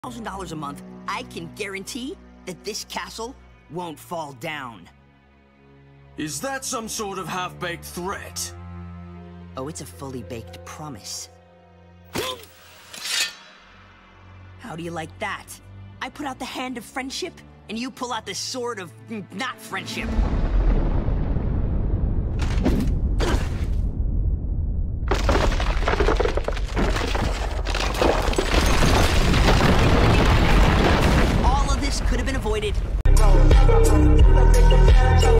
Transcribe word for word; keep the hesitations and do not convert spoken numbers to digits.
thousand dollars a month, I can guarantee that this castle won't fall down. Is that some sort of half-baked threat? Oh, it's a fully baked promise. How do you like that? I put out the hand of friendship, and you pull out the sword of not friendship.